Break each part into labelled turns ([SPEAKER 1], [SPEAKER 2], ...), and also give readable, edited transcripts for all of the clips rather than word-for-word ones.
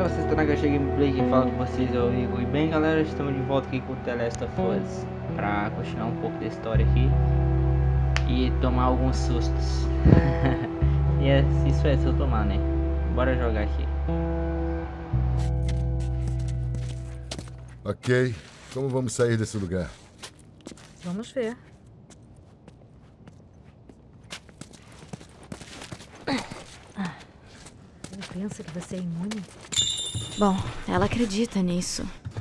[SPEAKER 1] vocês estão na Gacha Gameplay, quem fala com vocês é o Igor. E bem galera, estamos de volta aqui com o The Last of Us pra continuar um pouco da história aqui e tomar alguns sustos. E isso é se eu tomar, né? Bora jogar aqui.
[SPEAKER 2] Ok, como vamos sair desse lugar?
[SPEAKER 3] Vamos ver. Ela pensa que você é imune?
[SPEAKER 4] Bom, ela acredita nisso.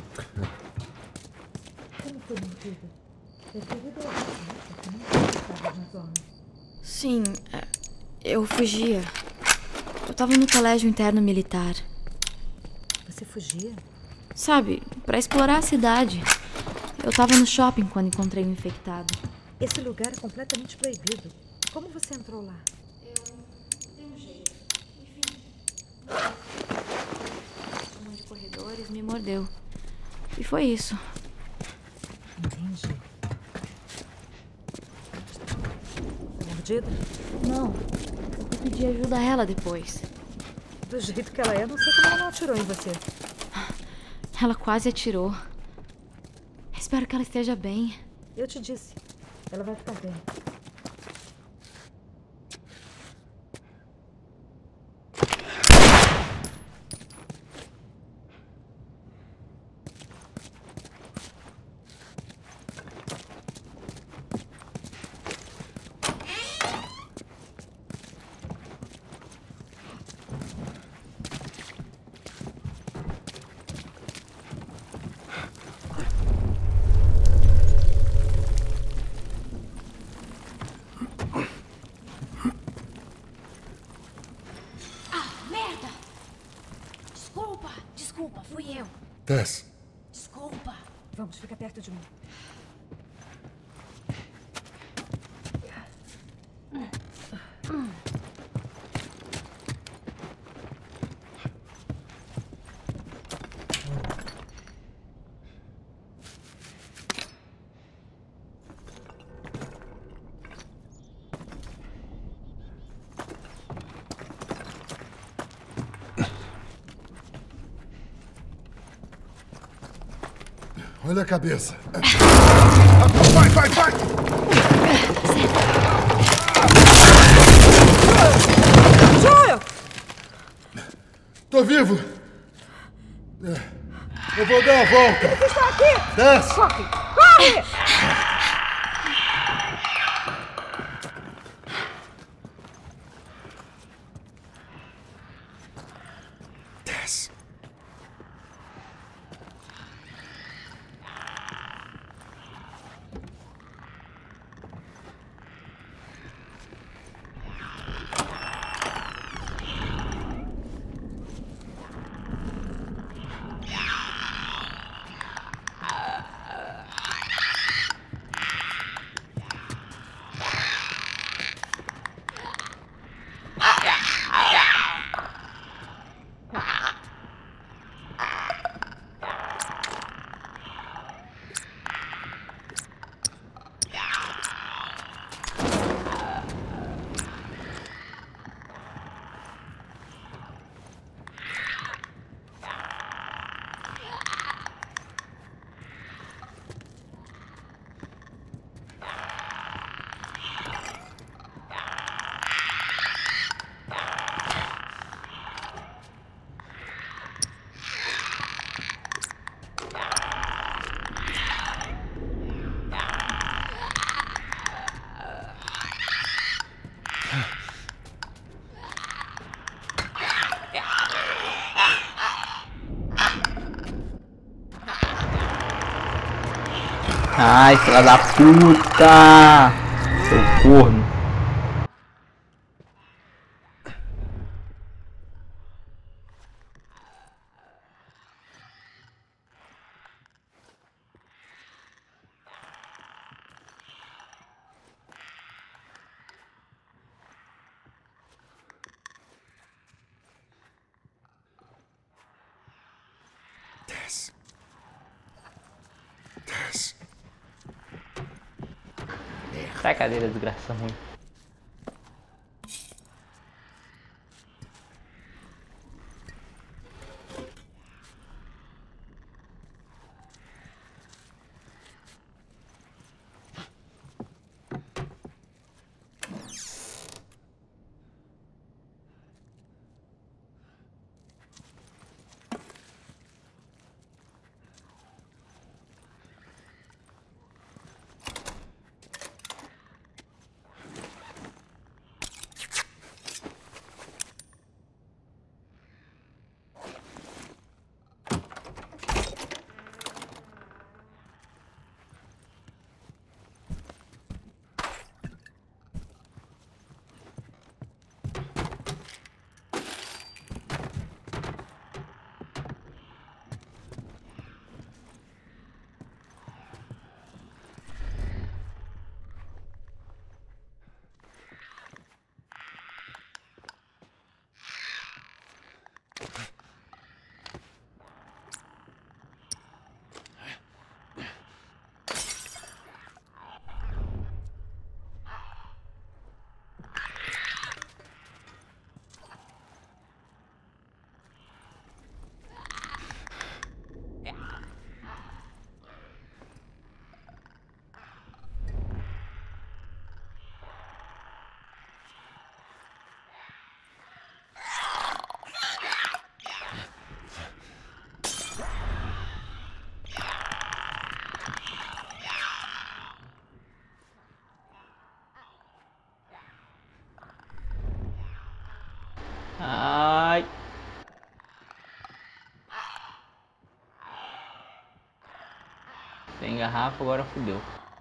[SPEAKER 3] Como foi mentido? Você não estava na zona.
[SPEAKER 4] Sim, eu fugia. Eu tava no colégio interno militar.
[SPEAKER 3] Você fugia?
[SPEAKER 4] Sabe, pra explorar a cidade. Eu tava no shopping quando encontrei um infectado.
[SPEAKER 3] Esse lugar é completamente proibido. Como você entrou lá?
[SPEAKER 4] Tem um jeito. Enfim. Um de corredores me mordeu. E foi isso.
[SPEAKER 3] Entendi. Mordida?
[SPEAKER 4] Não, eu pedi ajuda a ela depois.
[SPEAKER 3] Do jeito que ela é, não sei como ela não atirou em você.
[SPEAKER 4] Ela quase atirou. Espero que ela esteja bem.
[SPEAKER 3] Eu te disse. Ela vai ficar bem.
[SPEAKER 5] Desculpa, fui eu.
[SPEAKER 2] Tess,
[SPEAKER 5] Desculpa.
[SPEAKER 3] Vamos, fica perto de mim.
[SPEAKER 2] olha a cabeça. Vai, vai, vai!
[SPEAKER 3] Joel!
[SPEAKER 2] Tô vivo! Eu vou dar a volta!
[SPEAKER 3] Eles estão aqui!
[SPEAKER 2] Tess!
[SPEAKER 3] Corre! Corre!
[SPEAKER 2] Tess!
[SPEAKER 1] Ai, filha da puta! Seu corno.
[SPEAKER 2] Tess! Tess!
[SPEAKER 1] Sai a cadeira, desgraça ruim. Ai. Sem garrafa, agora fudeu.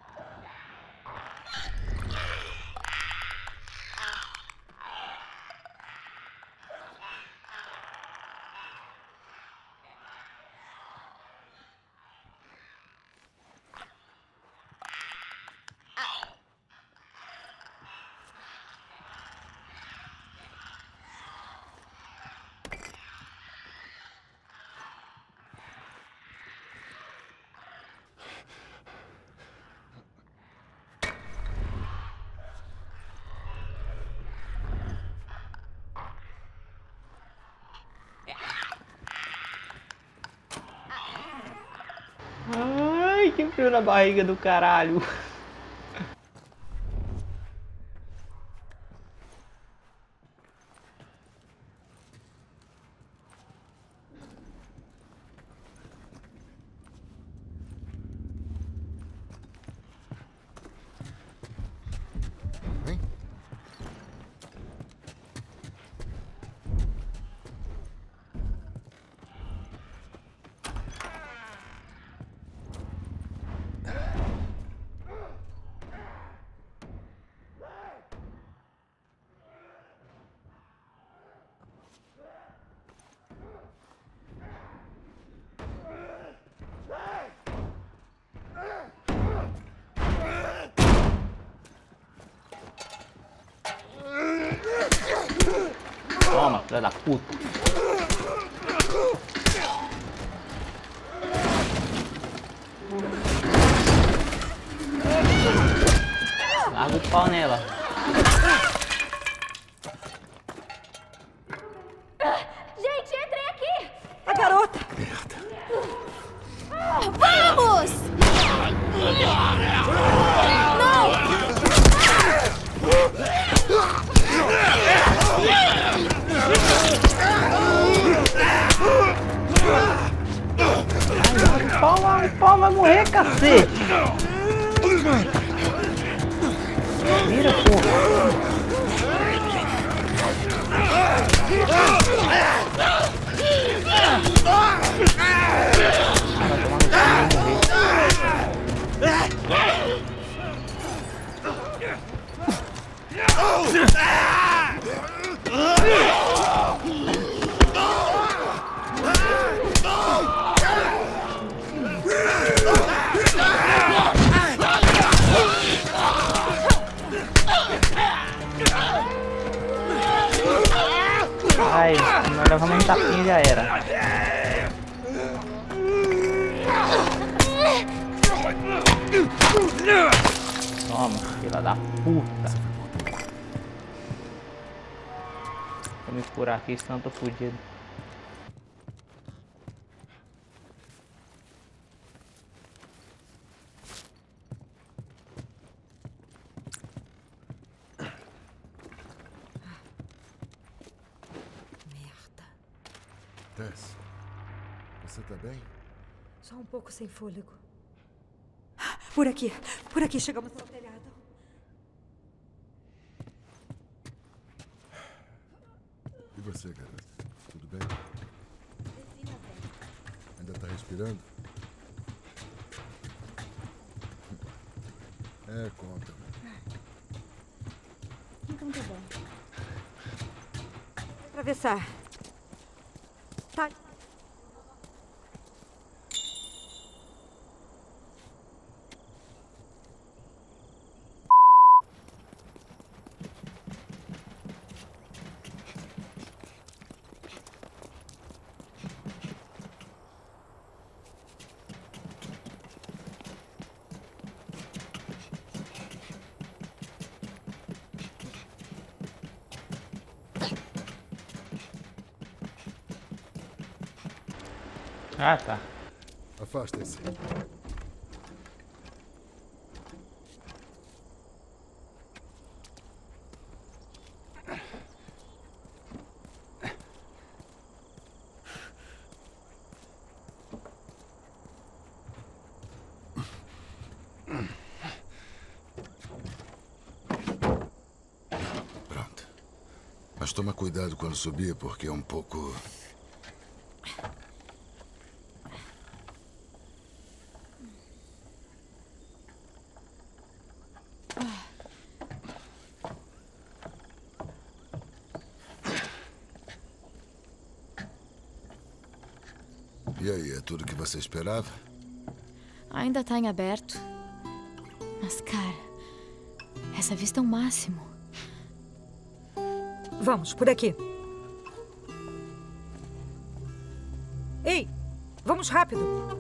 [SPEAKER 1] Ai, que frio na barriga do caralho.
[SPEAKER 2] Vem.
[SPEAKER 1] Toma, filha da puta. Larga o pau nela.
[SPEAKER 4] Gente, entrem aqui!
[SPEAKER 3] A garota!
[SPEAKER 4] Vamos!
[SPEAKER 1] O pau vai morrer, cacete. Vira, porra. Ai, nós levamos um tapinha e já era. Toma, filha da puta. Vou me curar aqui, senão eu tô fudido.
[SPEAKER 2] Tess, você tá bem?
[SPEAKER 3] Só um pouco sem fôlego. Por aqui, chegamos ao telhado.
[SPEAKER 2] E você, garota? Tudo bem? Ainda tá respirando? É, conta.
[SPEAKER 3] Então tá bom. Atravessar. Tá.
[SPEAKER 1] Ah, tá.
[SPEAKER 2] Afastem-se. Mas toma cuidado quando subir, porque é um pouco... E aí, é tudo o que você esperava?
[SPEAKER 4] Ainda tá em aberto. Mas, cara, essa vista é o máximo.
[SPEAKER 3] Vamos, por aqui. Ei, vamos rápido.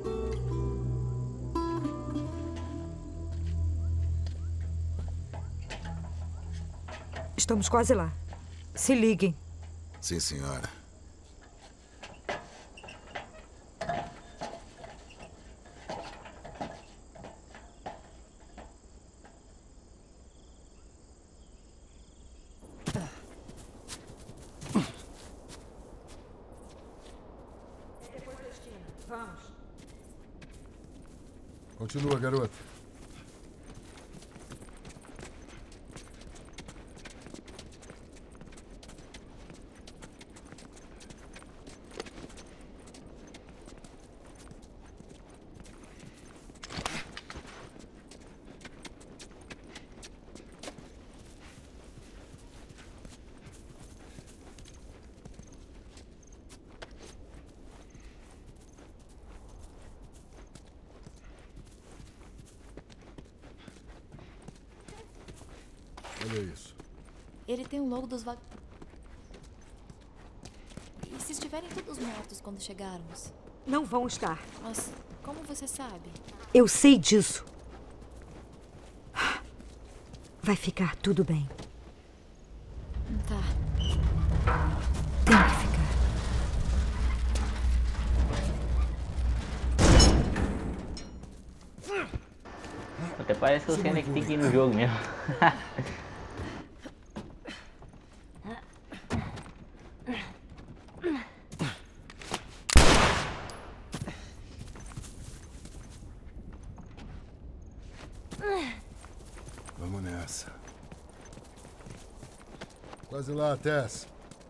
[SPEAKER 3] Estamos quase lá. Se liguem.
[SPEAKER 2] Sim, senhora.
[SPEAKER 3] Vamos.
[SPEAKER 2] Continua, garota. Olha isso.
[SPEAKER 4] Ele tem o logo dos E se estiverem todos mortos quando chegarmos?
[SPEAKER 3] Não vão estar.
[SPEAKER 4] Mas como você sabe?
[SPEAKER 3] Eu sei disso. Vai ficar tudo bem.
[SPEAKER 4] Tá.
[SPEAKER 3] Tem que ficar.
[SPEAKER 1] Até parece que o Senna que tem que ir no jogo mesmo.
[SPEAKER 2] Vamos nessa. Quase lá, Tess.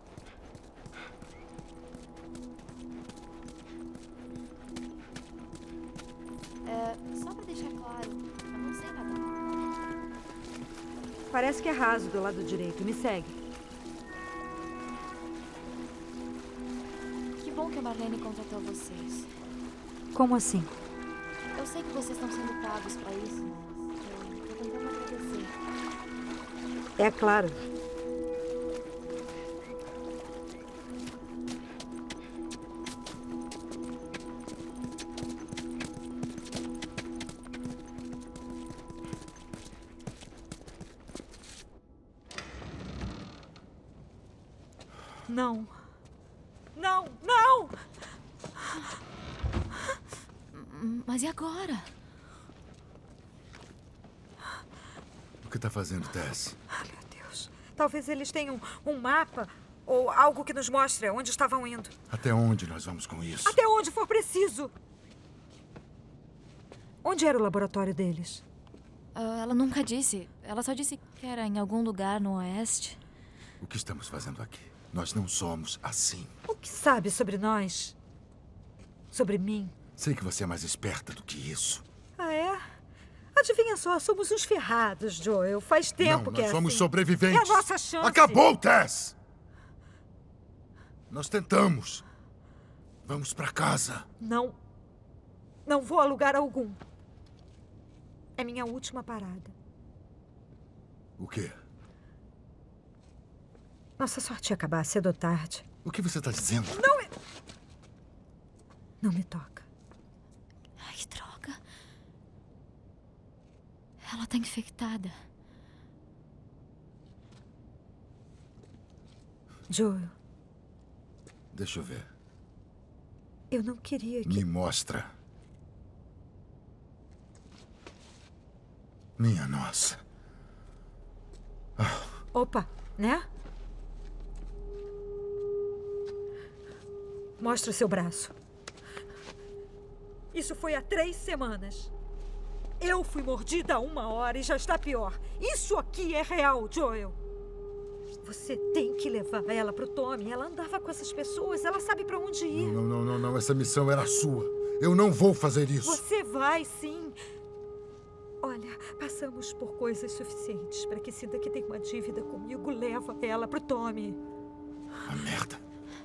[SPEAKER 4] Só pra deixar claro, eu não sei nadar.
[SPEAKER 3] Parece que é raso do lado direito. Me segue.
[SPEAKER 4] Que bom que a Marlene contratou vocês.
[SPEAKER 3] Como assim?
[SPEAKER 4] Eu sei que vocês estão sendo pagos pra isso, mas eu tô tentando agradecer.
[SPEAKER 3] É claro. Não. Não, não!
[SPEAKER 4] Mas e agora?
[SPEAKER 2] O que tá fazendo, Tess?
[SPEAKER 3] Ah, meu Deus. Talvez eles tenham um mapa ou algo que nos mostre onde estavam indo.
[SPEAKER 2] Até onde nós vamos com isso?
[SPEAKER 3] Até onde for preciso. Onde era o laboratório deles?
[SPEAKER 4] Ela nunca disse. Ela só disse que era em algum lugar no oeste.
[SPEAKER 2] O que estamos fazendo aqui? Nós não somos assim.
[SPEAKER 3] O que sabe sobre nós? Sobre mim?
[SPEAKER 2] Sei que você é mais esperta do que isso.
[SPEAKER 3] Ah, é? Adivinha só, somos uns ferrados, Joel. Faz tempo que é
[SPEAKER 2] Nós somos
[SPEAKER 3] assim.
[SPEAKER 2] sobreviventes.
[SPEAKER 3] É a nossa chance.
[SPEAKER 2] Acabou, Tess! Nós tentamos. Vamos pra casa.
[SPEAKER 3] Não. Não vou a lugar algum. É minha última parada.
[SPEAKER 2] O quê?
[SPEAKER 3] Nossa sorte ia acabar cedo ou tarde.
[SPEAKER 2] O que você tá dizendo?
[SPEAKER 3] Não me toca.
[SPEAKER 4] Ai, que droga. Ela tá infectada.
[SPEAKER 3] Joel,
[SPEAKER 2] Deixa eu ver.
[SPEAKER 3] eu não queria que...
[SPEAKER 2] Me mostra. Minha nossa.
[SPEAKER 3] Opa, né? Mostra seu braço. Isso foi há 3 semanas. Eu fui mordida há 1 hora e já está pior. Isso aqui é real, Joel. Você tem que levar ela pro Tommy. Ela andava com essas pessoas, ela sabe pra onde ir.
[SPEAKER 2] Não. Essa missão era sua. Eu não vou fazer isso.
[SPEAKER 3] Você vai, sim. Olha, passamos por coisas suficientes para que sinta que tem uma dívida comigo. Leva ela pro Tommy.
[SPEAKER 2] Ah, merda.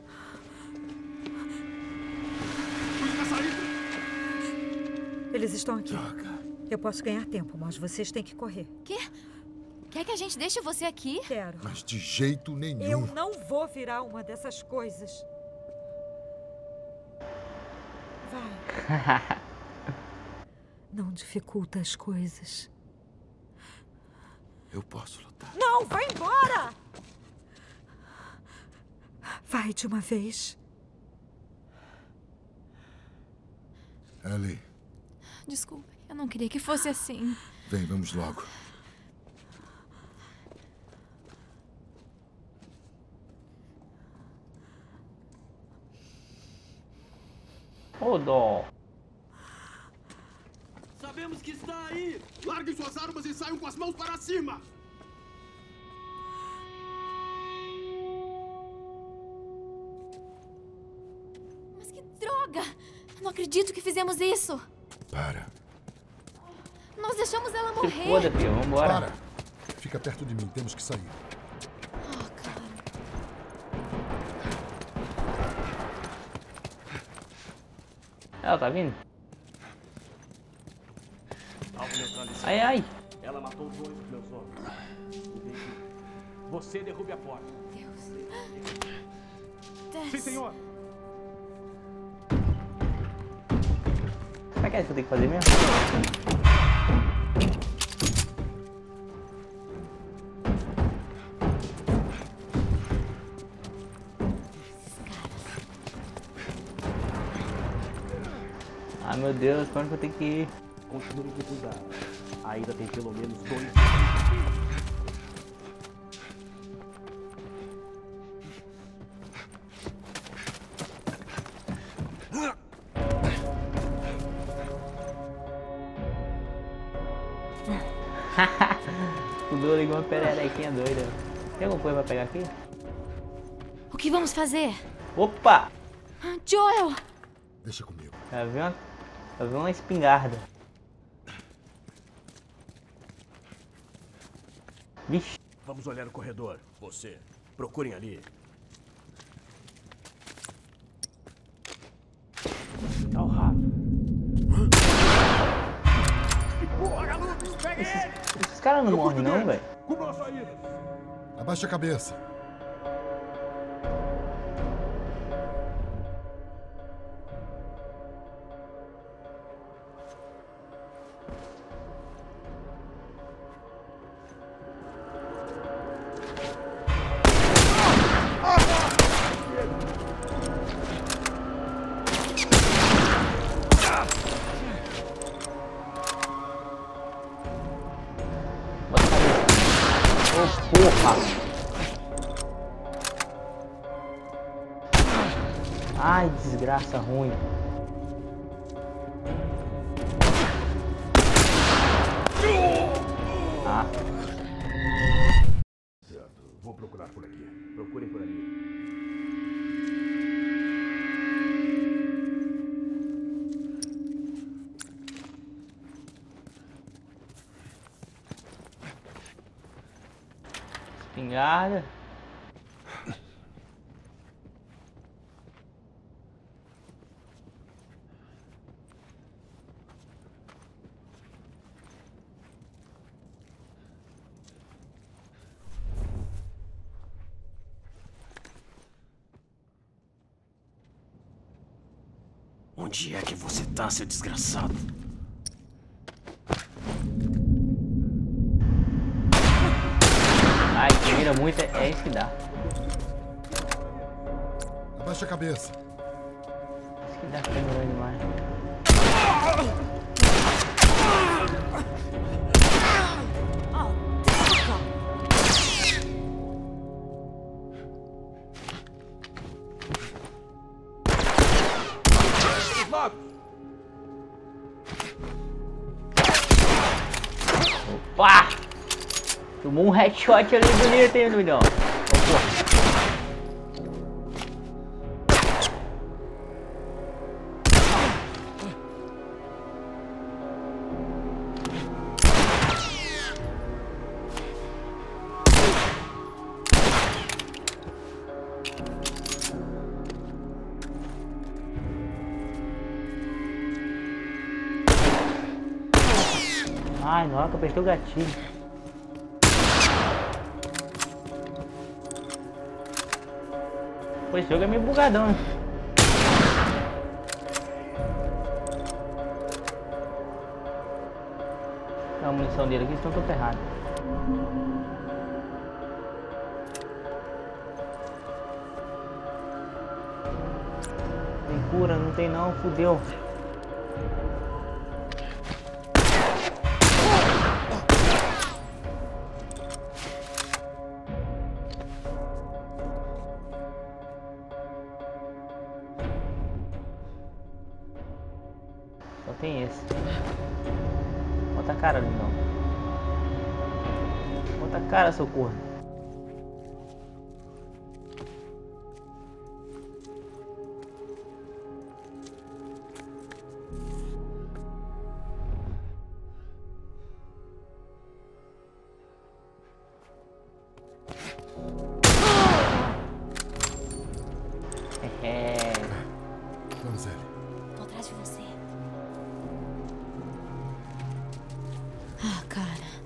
[SPEAKER 3] Eles estão aqui.
[SPEAKER 2] Droga.
[SPEAKER 3] Eu posso ganhar tempo, mas vocês têm que correr.
[SPEAKER 4] Quê? Quer que a gente deixe você aqui?
[SPEAKER 3] Quero.
[SPEAKER 2] Mas de jeito nenhum.
[SPEAKER 3] Eu não vou virar uma dessas coisas. Vai. Não dificulta as coisas.
[SPEAKER 2] Eu posso lutar.
[SPEAKER 3] Não, vai embora! Vai de uma vez.
[SPEAKER 2] Ellie,
[SPEAKER 4] Desculpa, eu não queria que fosse assim.
[SPEAKER 2] vem, vamos logo.
[SPEAKER 1] Ô, dó.
[SPEAKER 5] Sabemos que está aí! Larguem suas armas e saiam com as mãos para cima!
[SPEAKER 4] Mas que droga! Eu não acredito que fizemos isso!
[SPEAKER 2] Para.
[SPEAKER 4] Nós deixamos ela
[SPEAKER 1] Se
[SPEAKER 4] morrer!
[SPEAKER 1] foda, filho. Vambora.
[SPEAKER 2] Para. Fica perto de mim, temos que sair.
[SPEAKER 4] Ah, cara.
[SPEAKER 1] Ela tá vindo?
[SPEAKER 5] Alvo neutralizado.
[SPEAKER 1] Ai, ai.
[SPEAKER 5] Ela matou 2 dos meus homens. O veículo. Você derrube a porta.
[SPEAKER 4] Deus.
[SPEAKER 5] Sim,
[SPEAKER 4] Tess.
[SPEAKER 5] senhor!
[SPEAKER 1] Será que é isso que eu tenho que fazer mesmo? Ah, meu Deus, pra onde que eu tenho que ir?
[SPEAKER 5] Continue com cuidado. Ainda tem pelo menos 2.
[SPEAKER 1] Pulou igual uma pererequinha doida. Tem alguma coisa pra pegar aqui?
[SPEAKER 4] O que vamos fazer?
[SPEAKER 1] Opa!
[SPEAKER 4] Joel!
[SPEAKER 2] Deixa comigo.
[SPEAKER 1] Já vi uma espingarda. Vixe.
[SPEAKER 5] Vamos olhar o corredor. Você. Procurem ali. Ao rápido. Porra, Lucas, pegue ele!
[SPEAKER 1] Esses caras não morrem não, velho.
[SPEAKER 5] Cubra a saída!
[SPEAKER 2] Abaixa a cabeça.
[SPEAKER 1] Porra! Ai, desgraça ruim. Ah,
[SPEAKER 5] Certo. Vou procurar por aqui. Procurem por ali.
[SPEAKER 1] espingarda.
[SPEAKER 5] Onde é que você tá, seu desgraçado?
[SPEAKER 1] Ai, que mira muito, é isso que dá.
[SPEAKER 2] Abaixa a cabeça.
[SPEAKER 1] Isso que dá que é melhor demais. Opa! Tomou um headshot ali bonito, hein, Milhão? Ai, na hora que eu apertei o gatilho. Pô, esse jogo é meio bugadão, né? A munição dele aqui estão toda errada. Tem cura? Não tem não, fudeu. Só tem esse. Bota a cara, Lindão. Bota a cara, seu corno.
[SPEAKER 2] Vamos, Ellie.
[SPEAKER 4] Tô atrás de você. Ah, cara.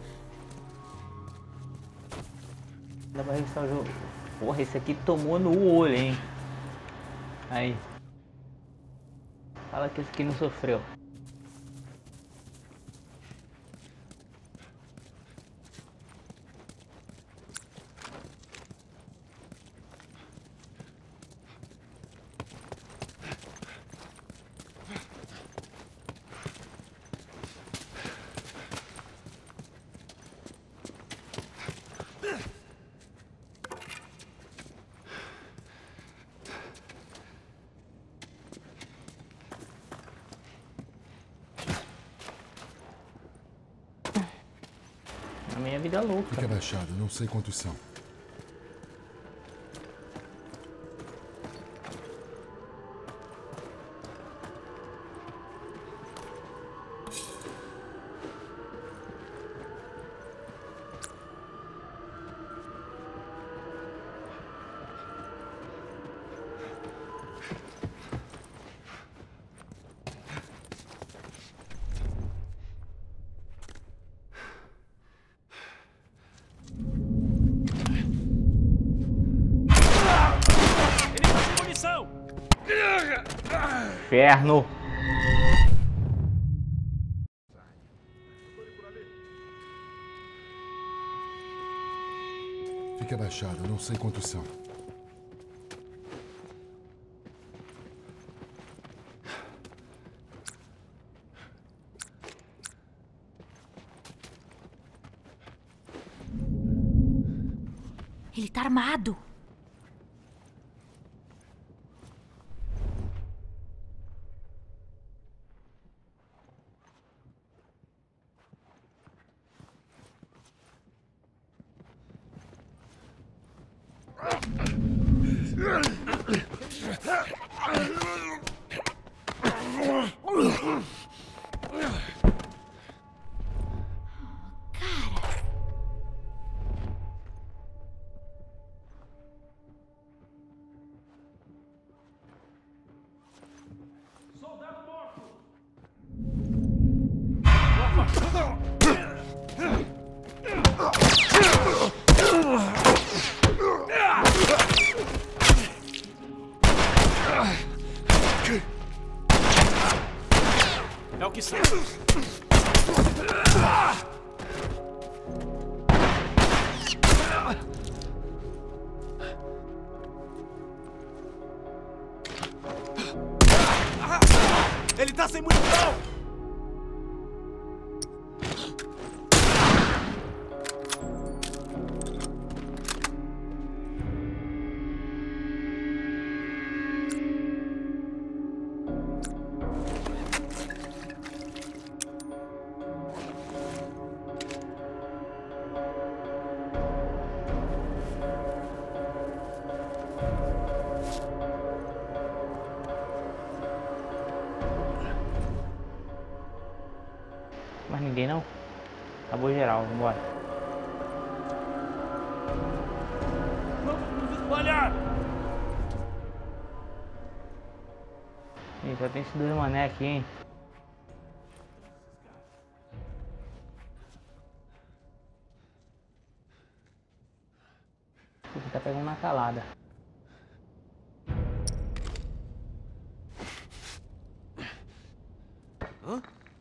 [SPEAKER 1] Dá pra registrar o jogo. Porra, esse aqui tomou no olho, hein? Aí. Fala que esse aqui não sofreu. A minha vida é louca.
[SPEAKER 2] Fica abaixado, não sei quantos são.
[SPEAKER 1] Inferno!
[SPEAKER 2] Fique abaixado, não sei quantos são.
[SPEAKER 4] Ele tá armado.
[SPEAKER 5] É o que sai. Ele tá sem munição!
[SPEAKER 1] Mais ninguém não? Acabou geral, vambora.
[SPEAKER 5] Vamos nos espalhar!
[SPEAKER 1] Ih, só tem esses dois mané aqui, hein? Ele tá pegando na calada.
[SPEAKER 6] Hã?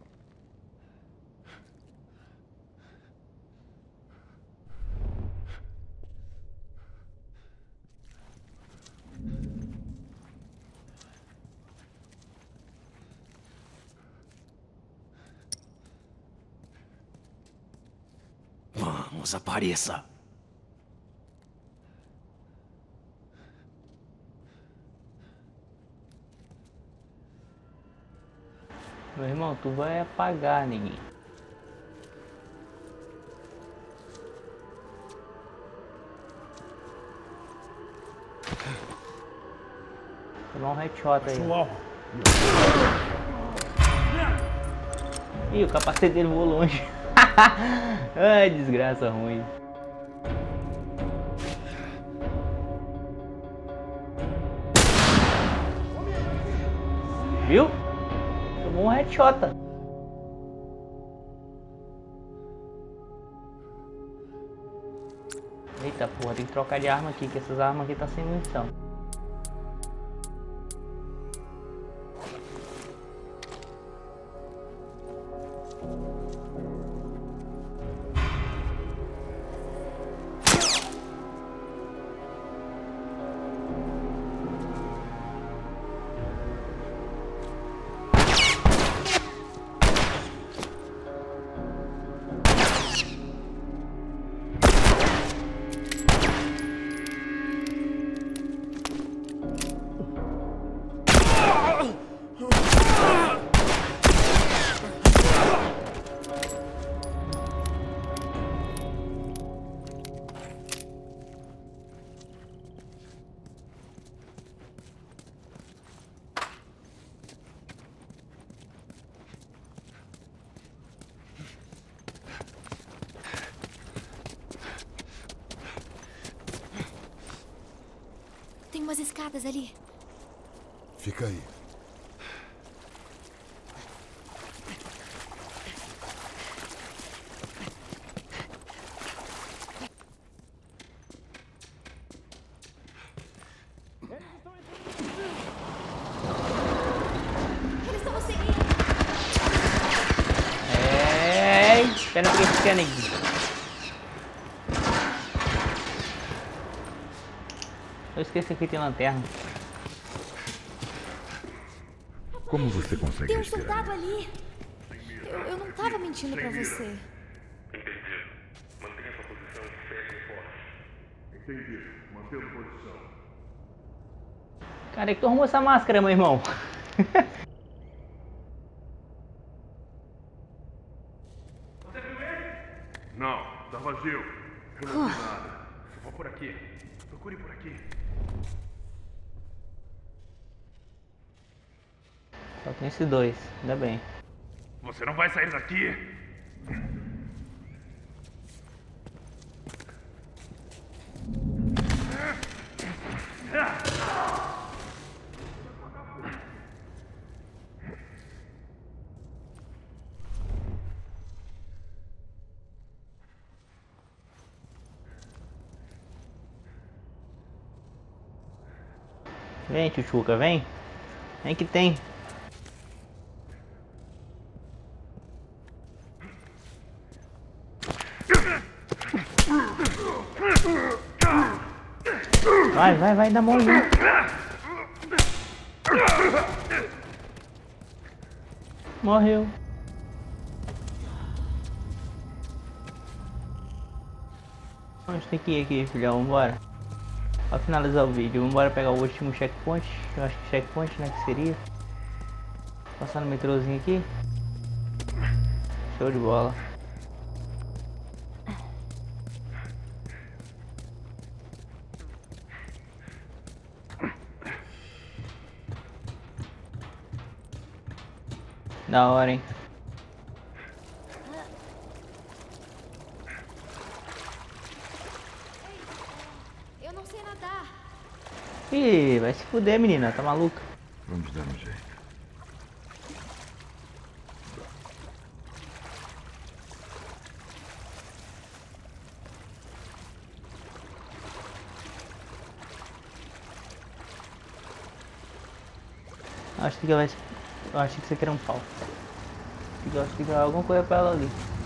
[SPEAKER 6] Vamos, apareça.
[SPEAKER 1] Meu irmão, tu vai apagar, ninguém. Tomar um headshot aí. Ih, o capacete dele voou longe. Ai, desgraça ruim. Viu? Tomou um headshot. Eita porra, tem que trocar de arma aqui, que essas armas aqui tá sem munição.
[SPEAKER 4] Tem umas escadas ali.
[SPEAKER 2] Fica aí.
[SPEAKER 4] Eles estão nos seguindo.
[SPEAKER 1] Espera que esse Kennedy. Eu esqueci que tem lanterna.
[SPEAKER 2] Como você consegue
[SPEAKER 4] Tem um
[SPEAKER 2] respirar?
[SPEAKER 4] soldado ali. Eu não tava mentindo pra você.
[SPEAKER 7] Entendido. Mantenha sua posição firme e forte.
[SPEAKER 2] Entendido. Mantendo posição.
[SPEAKER 1] Cara, é que tu arrumou essa máscara, meu irmão?
[SPEAKER 7] Não, tá vazio. Eu não vi nada. Eu vou por aqui. Procure por aqui.
[SPEAKER 1] Só tem esses dois, ainda bem.
[SPEAKER 7] Você não vai sair daqui?
[SPEAKER 1] Vem, tchutchuca, vem. Vem que tem. Vai, dá mole. Morreu. A gente tem que ir aqui, filhão, vambora. Pra finalizar o vídeo, vambora pegar o último checkpoint. Eu acho que checkpoint, né, que seria. Passar no metrozinho aqui. Show de bola. Da hora, hein?
[SPEAKER 4] Eu não sei nadar.
[SPEAKER 1] Ih, vai se fuder, menina, tá maluca?
[SPEAKER 2] Vamos dar um jeito.
[SPEAKER 1] Acho que vai. Eu acho que isso aqui era um pau. Eu acho que tem alguma coisa pra ela ali.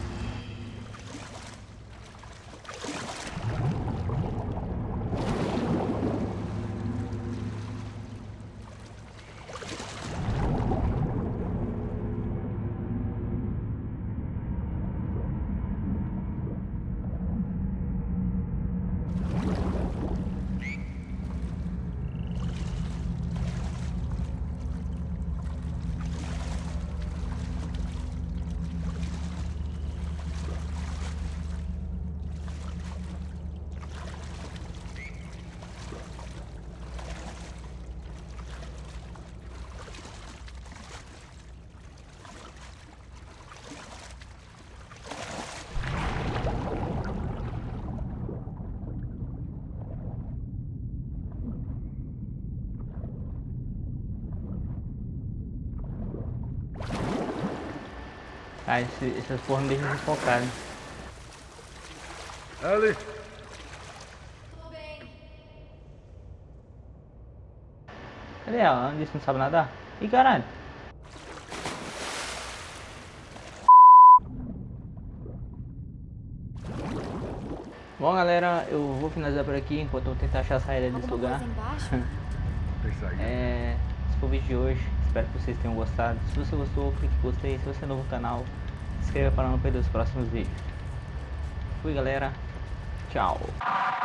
[SPEAKER 1] Ah, essas porra me deixam desfocado.
[SPEAKER 7] Ellie!
[SPEAKER 1] Cadê ela? Ela disse que não sabe nadar? Ih, caralho. Bom, galera, eu vou finalizar por aqui enquanto eu vou tentar achar a saída desse
[SPEAKER 4] Alguma
[SPEAKER 1] lugar.
[SPEAKER 4] coisa embaixo?
[SPEAKER 7] Tem saída.
[SPEAKER 1] Esse foi o vídeo de hoje. Espero que vocês tenham gostado. Se você gostou, clique em gostei. Se você é novo no canal, se inscreva para não perder os próximos vídeos. Fui, galera. Tchau.